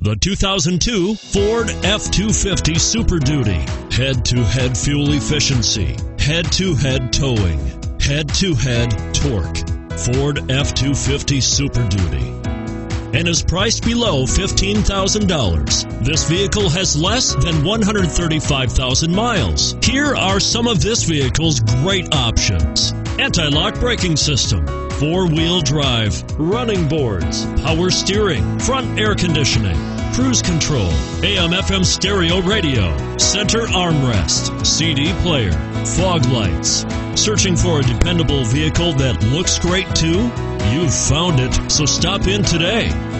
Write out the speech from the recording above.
The 2002 Ford F-250 Super Duty. Head-to-head fuel efficiency, head-to-head towing, head-to-head torque. Ford F-250 Super Duty. And is priced below $15,000. This vehicle has less than 135,000 miles. Here are some of this vehicle's great options: anti-lock braking system, four-wheel drive, running boards, power steering, front air conditioning, cruise control, AM/FM stereo radio, center armrest, CD player, fog lights. Searching for a dependable vehicle that looks great too? You've found it, so stop in today.